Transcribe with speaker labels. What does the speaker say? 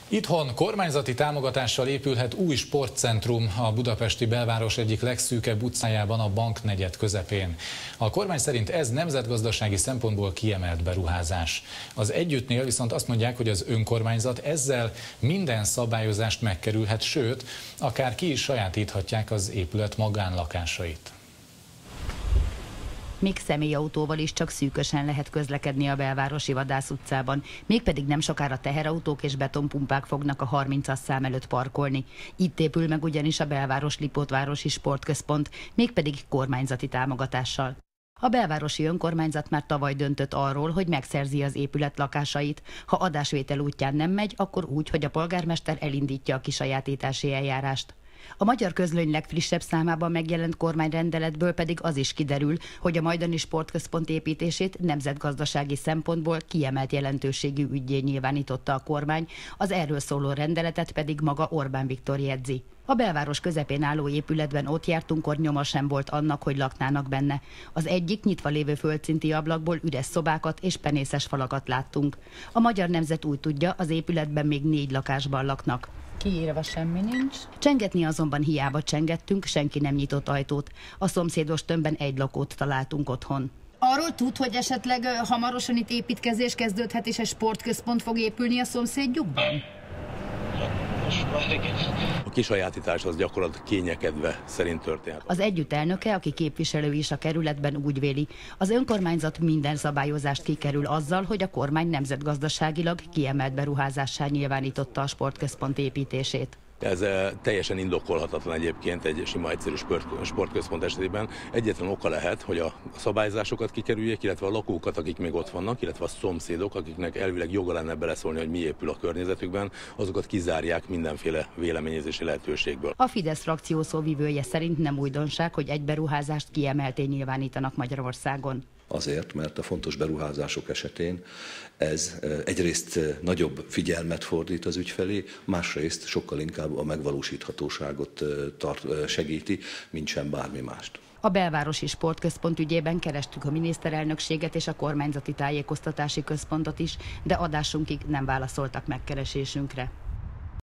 Speaker 1: Itthon kormányzati támogatással épülhet új sportcentrum a budapesti belváros egyik legszűkebb utcájában, a Banknegyed közepén. A kormány szerint ez nemzetgazdasági szempontból kiemelt beruházás. Az Együttnél viszont azt mondják, hogy az önkormányzat ezzel minden szabályozást megkerülhet, sőt, akár ki is sajátíthatják az épület magánlakásait.
Speaker 2: Még személyautóval is csak szűkösen lehet közlekedni a belvárosi Vadász utcában, mégpedig nem sokára teherautók és betonpumpák fognak a 30-as szám előtt parkolni. Itt épül meg ugyanis a belváros Lipótvárosi Sportközpont, mégpedig kormányzati támogatással. A belvárosi önkormányzat már tavaly döntött arról, hogy megszerzi az épület lakásait. Ha adásvétel útján nem megy, akkor úgy, hogy a polgármester elindítja a kisajátítási eljárást. A Magyar Közlöny legfrissebb számában megjelent kormányrendeletből pedig az is kiderül, hogy a majdani sportközpont építését nemzetgazdasági szempontból kiemelt jelentőségű üggyé nyilvánította a kormány, az erről szóló rendeletet pedig maga Orbán Viktor jegyzi. A belváros közepén álló épületben ott jártunkkor nyoma sem volt annak, hogy laknának benne. Az egyik nyitva lévő földszinti ablakból üres szobákat és penészes falakat láttunk. A Magyar Nemzet úgy tudja, az épületben még 4 lakásban laknak.
Speaker 3: Kiírva semmi nincs.
Speaker 2: Csengetni azonban hiába csengettünk, senki nem nyitott ajtót. A szomszédos tömbben egy lakót találtunk otthon.
Speaker 3: Arról tud, hogy esetleg hamarosan itt építkezés kezdődhet, és egy sportközpont fog épülni a szomszédjukban?
Speaker 4: A kisajátítás az gyakorlatilag kényekedve szerint történt.
Speaker 2: Az Együtt elnöke, aki képviselő is a kerületben, úgy véli, az önkormányzat minden szabályozást kikerül azzal, hogy a kormány nemzetgazdaságilag kiemelt beruházássá nyilvánította a sportközpont építését.
Speaker 4: Ez teljesen indokolhatatlan egyébként egy sima egyszerű sportközpont esetében. Egyetlen oka lehet, hogy a szabályzásokat kikerüljék, illetve a lakókat, akik még ott vannak, illetve a szomszédok, akiknek elvileg joga lenne beleszólni, hogy mi épül a környezetükben, azokat kizárják mindenféle véleményezési lehetőségből.
Speaker 2: A Fidesz frakció szóvivője szerint nem újdonság, hogy egy beruházást kiemelten nyilvánítanak Magyarországon.
Speaker 5: Azért, mert a fontos beruházások esetén ez egyrészt nagyobb figyelmet fordít az ügy felé, másrészt sokkal inkább a megvalósíthatóságot segíti, mint sem bármi mást.
Speaker 2: A belvárosi sportközpont ügyében kerestük a miniszterelnökséget és a kormányzati tájékoztatási központot is, de adásunkig nem válaszoltak megkeresésünkre.